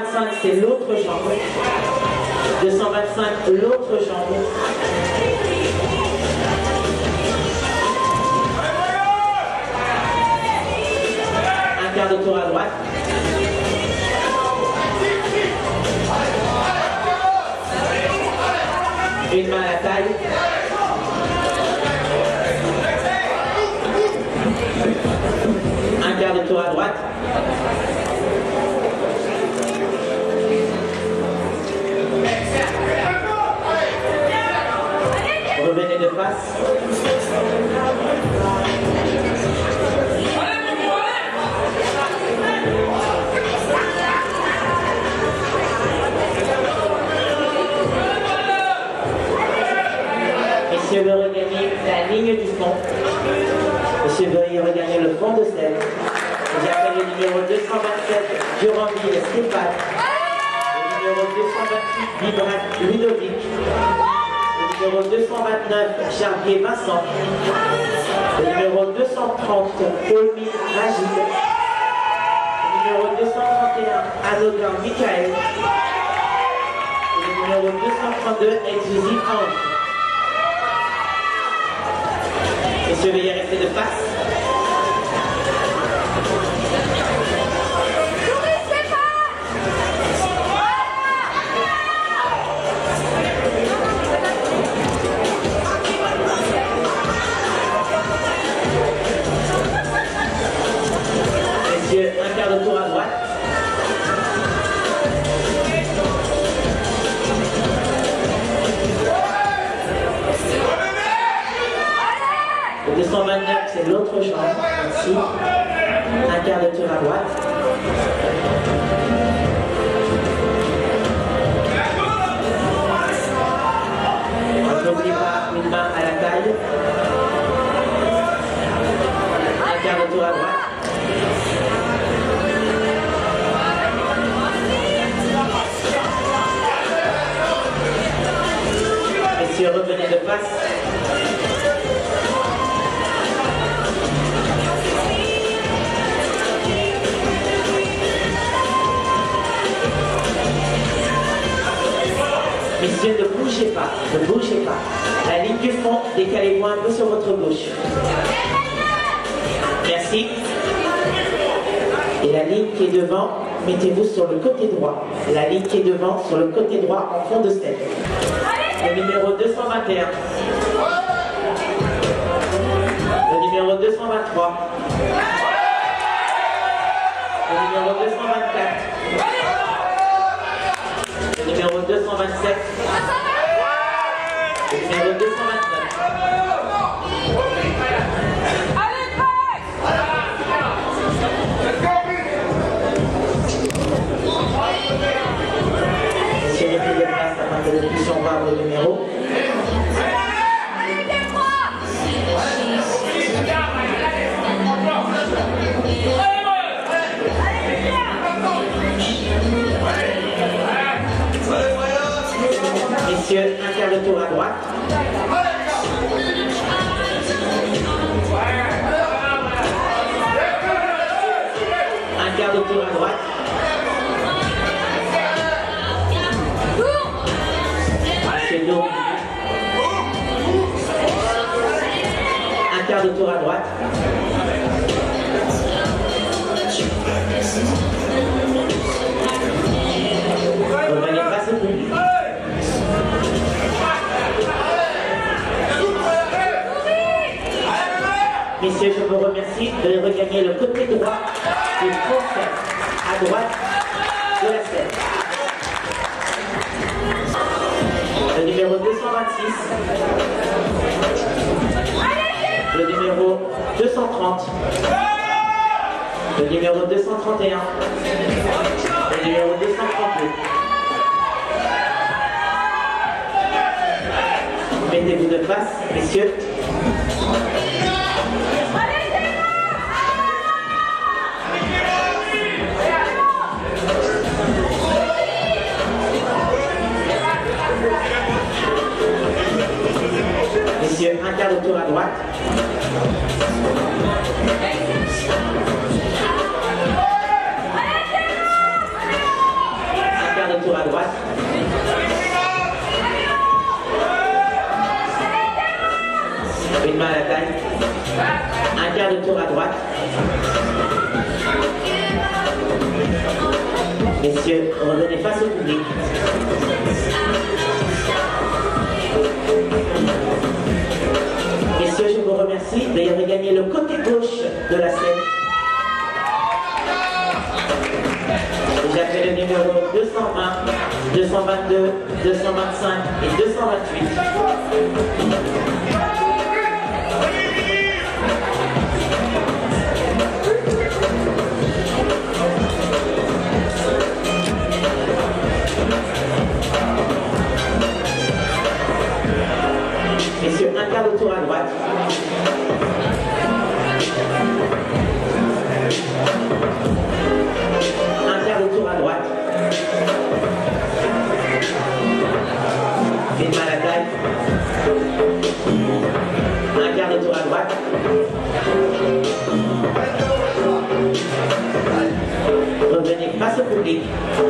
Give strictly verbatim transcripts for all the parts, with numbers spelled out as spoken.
vingt-cinq, c'est l'autre jambe. deux cent vingt-cinq, l'autre jambe. Un quart de tour à droite. Une main à la taille. Un quart de tour à droite. Revenez de face. Monsieur veut regagner la ligne du fond. Monsieur veut regagner le fond de selle. J'appelle le numéro deux cent vingt-sept, Durandil Stéphane. Le numéro deux cent vingt-huit, Vibrat Ludovic. Le numéro deux cent vingt-neuf, Charlier Vincent. Le numéro deux cent trente, Olmi Magid. Le numéro deux cent trente et un, Anodin Michael. Et le numéro deux cent trente-deux, Exusi Ange. Messieurs, veuillez rester de face. Messieurs, un quart de tour à droite. Le deux cent vingt-neuf, c'est l'autre jambe. Ici. Un quart de tour à droite. N'oubliez pas une main à la taille. Un quart de tour à droite. Messieurs, revenez de face. Messieurs, ne bougez pas, ne bougez pas. La ligne du fond, décalez-vous un peu sur votre gauche. Merci. Et la ligne qui est devant, mettez-vous sur le côté droit. La ligne qui est devant, sur le côté droit, en fond de selle. Le numéro deux cent vingt et un. Le numéro deux cent vingt-trois. Le numéro deux cent vingt-quatre. Le numéro deux cent vingt-sept. Le numéro deux cent vingt-neuf. Monsieur les filles de place, afin que nous puissions voir vos numéros. Messieurs, un quart de tour à droite. Un quart de tour à droite. Monsieur Lourd. Un quart de tour à droite. Revenez face au public. Messieurs, je vous remercie de regagner le côté droit du fond à droite de la scène. Le numéro deux cent vingt-six. Le numéro deux cent trente. Le numéro deux cent trente et un. Le numéro deux cent trente-deux. Mettez-vous de face, messieurs. Messieurs, un quart de tour à droite. Un quart de tour à droite. Messieurs, revenez face au public. Messieurs, je vous remercie d'avoir gagné le côté gauche de la scène. J'appelle le numéro deux cent vingt, deux cent vingt-deux, deux cent vingt-cinq et deux cent vingt-huit. Messieurs, un quart de tour à droite. Un quart de tour à droite. Faites mal à taille. Un quart de tour à droite. Revenez face au public.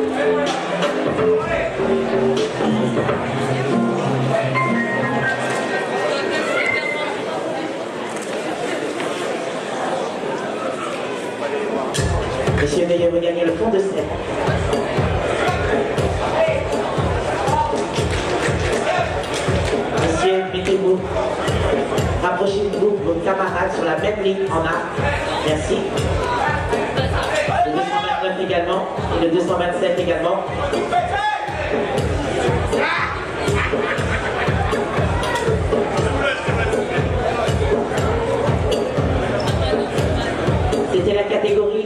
Messieurs, veuillez regagner le fond de scène. Messieurs, mettez-vous. Rapprochez-vous de vos camarades sur la même ligne en arc. Merci. Le deux cent vingt-neuf également et le deux cent vingt-sept également. C'était la catégorie